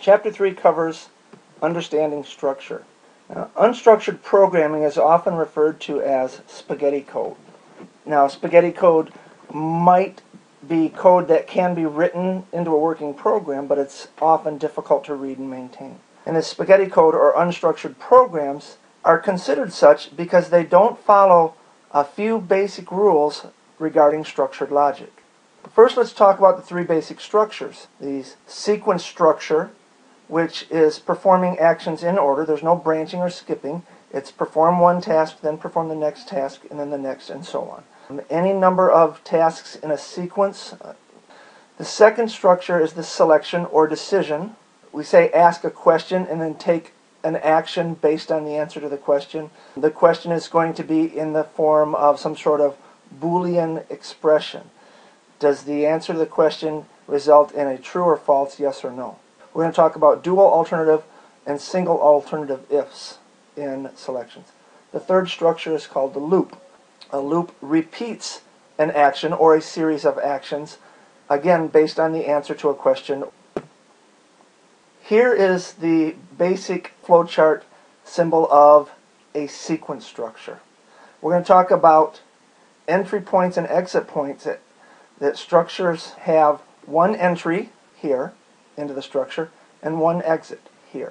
Chapter 3 covers understanding structure. Now, unstructured programming is often referred to as spaghetti code. Now, spaghetti code might be code that can be written into a working program, but it's often difficult to read and maintain. And the spaghetti code or unstructured programs are considered such because they don't follow a few basic rules regarding structured logic. First, let's talk about the three basic structures. The sequence structure, which is performing actions in order. There's no branching or skipping. It's perform one task, then perform the next task, and then the next, and so on. Any number of tasks in a sequence. The second structure is the selection or decision. We say ask a question and then take an action based on the answer to the question. The question is going to be in the form of some sort of Boolean expression. Does the answer to the question result in a true or false, yes or no? We're going to talk about dual alternative and single alternative ifs in selections. The third structure is called the loop. A loop repeats an action or a series of actions, again based on the answer to a question. Here is the basic flowchart symbol of a sequence structure. We're going to talk about entry points and exit points that structures have one entry here into the structure and one exit here.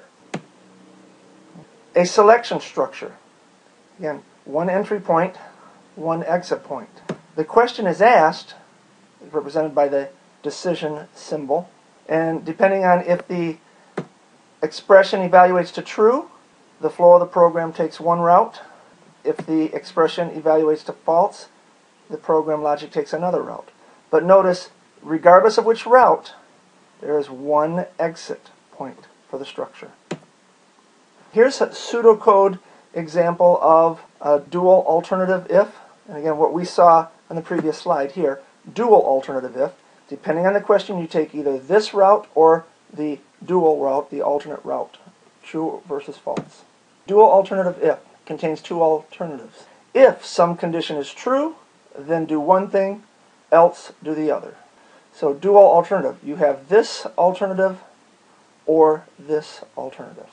A selection structure. Again, one entry point, one exit point. The question is asked, represented by the decision symbol, and depending on if the expression evaluates to true, the flow of the program takes one route. If the expression evaluates to false, the program logic takes another route. But notice, regardless of which route, there is one exit point for the structure. Here's a pseudocode example of a dual alternative if. And again, what we saw on the previous slide here, dual alternative if. Depending on the question, you take either this route or the dual route, the alternate route. True versus false. Dual alternative if contains two alternatives. If some condition is true, then do one thing, else do the other. So dual alternative, you have this alternative or this alternative.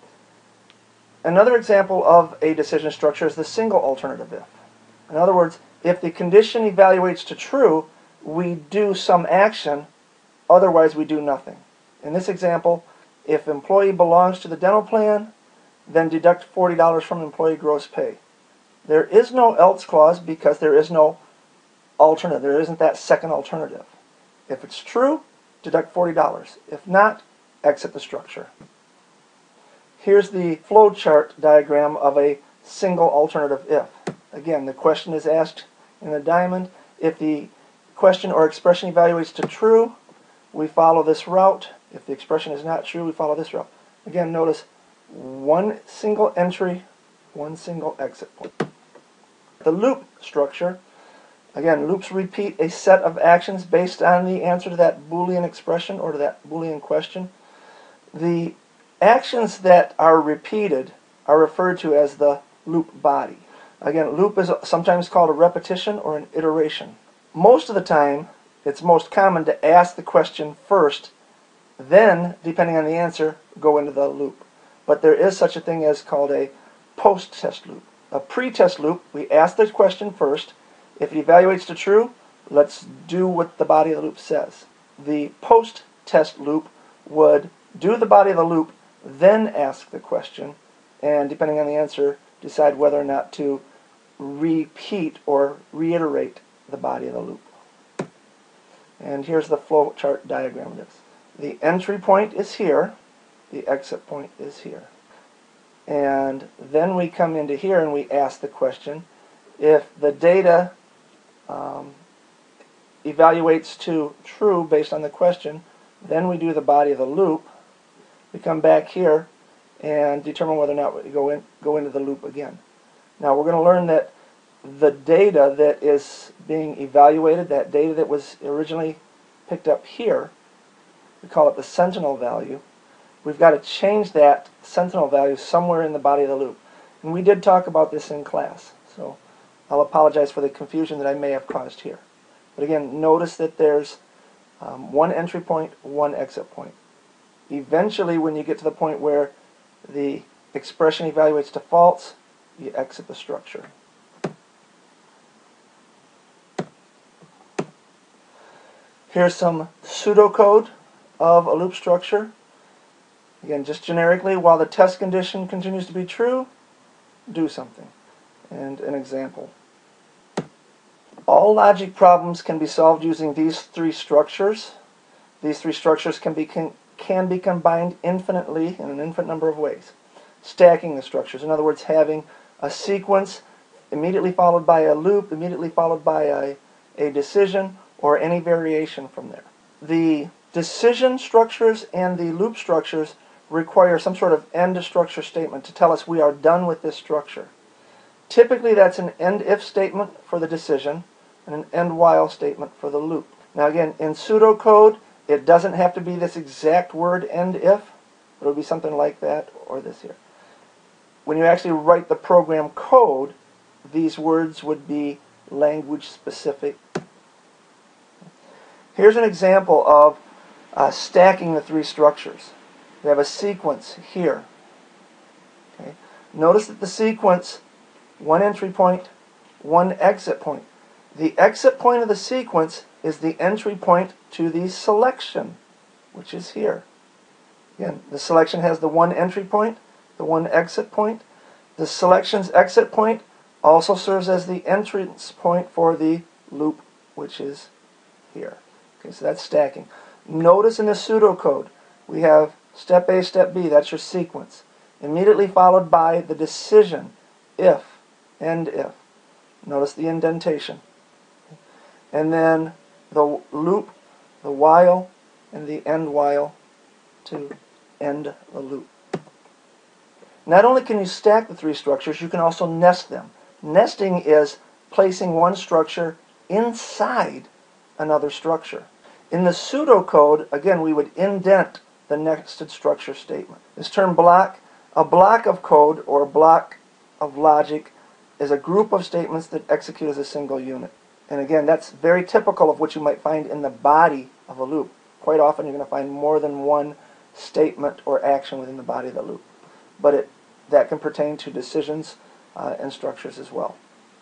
Another example of a decision structure is the single alternative if. In other words, if the condition evaluates to true, we do some action, otherwise we do nothing. In this example, if employee belongs to the dental plan, then deduct $40 from employee gross pay. There is no else clause because there is no alternative. There isn't that second alternative. If it's true, deduct $40. If not, exit the structure. Here's the flowchart diagram of a single alternative if. Again, the question is asked in the diamond. If the question or expression evaluates to true, we follow this route. If the expression is not true, we follow this route. Again, notice one single entry, one single exit point. The loop structure. Again, loops repeat a set of actions based on the answer to that Boolean expression or to that Boolean question. The actions that are repeated are referred to as the loop body. Again, loop is sometimes called a repetition or an iteration. Most of the time, it's most common to ask the question first, then, depending on the answer, go into the loop. But there is such a thing as called a post-test loop. A pre-test loop, we ask the question first. If it evaluates to true, let's do what the body of the loop says. The post-test loop would do the body of the loop, then ask the question, and depending on the answer, decide whether or not to repeat or reiterate the body of the loop. And here's the flow chart diagram of this. The entry point is here, the exit point is here. And then we come into here and we ask the question. If the data evaluates to true based on the question, then we do the body of the loop. We come back here and determine whether or not we go into the loop again. Now we're going to learn that the data that is being evaluated, that data that was originally picked up here, we call it the sentinel value. We've got to change that sentinel value somewhere in the body of the loop. And we did talk about this in class, so I'll apologize for the confusion that I may have caused here. But again, notice that there's one entry point, one exit point. Eventually, when you get to the point where the expression evaluates to false, you exit the structure. Here's some pseudocode of a loop structure. Again, just generically, while the test condition continues to be true, do something. And an example. All logic problems can be solved using these three structures. These three structures can be combined infinitely in an infinite number of ways. Stacking the structures, in other words, having a sequence immediately followed by a loop, immediately followed by a decision, or any variation from there. The decision structures and the loop structures require some sort of end structure statement to tell us we are done with this structure. Typically that's an end if statement for the decision and an end while statement for the loop. Now again, in pseudocode, it doesn't have to be this exact word end if. It would be something like that or this here. When you actually write the program code, these words would be language specific. Here's an example of stacking the three structures. We have a sequence here. Okay. Notice that the sequence, one entry point, one exit point. The exit point of the sequence is the entry point to the selection, which is here. Again, the selection has the one entry point, the one exit point. The selection's exit point also serves as the entrance point for the loop, which is here. Okay, so that's stacking. Notice in the pseudocode, we have step A, step B, that's your sequence. Immediately followed by the decision, if, end if. Notice the indentation. And then the loop, the while, and the end while to end the loop. Not only can you stack the three structures, you can also nest them. Nesting is placing one structure inside another structure. In the pseudocode, again, we would indent the nested structure statement. This term block, a block of code or a block of logic is a group of statements that execute as a single unit. And again, that's very typical of what you might find in the body of a loop. Quite often you're going to find more than one statement or action within the body of the loop. But that can pertain to decisions and structures as well.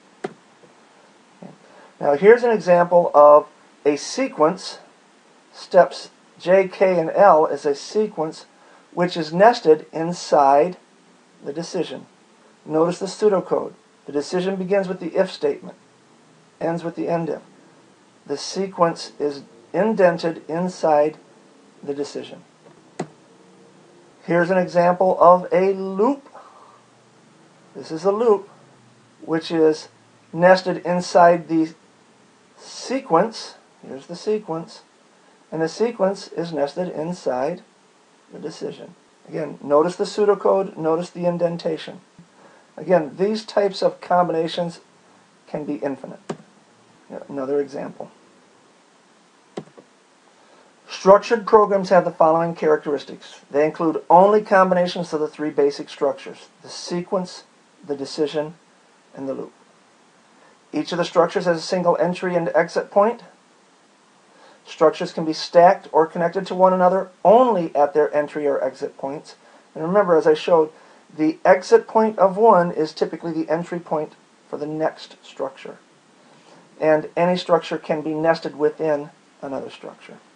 Okay. Now here's an example of a sequence. Steps J, K, and L is a sequence which is nested inside the decision. Notice the pseudocode. The decision begins with the if statement, ends with the end if. The sequence is indented inside the decision. Here's an example of a loop. This is a loop which is nested inside the sequence. Here's the sequence. And the sequence is nested inside the decision. Again, notice the pseudocode, notice the indentation. Again, these types of combinations can be infinite. Another example. Structured programs have the following characteristics. They include only combinations of the three basic structures: the sequence, the decision, and the loop. Each of the structures has a single entry and exit point. Structures can be stacked or connected to one another only at their entry or exit points. And remember, as I showed, the exit point of one is typically the entry point for the next structure. And any structure can be nested within another structure.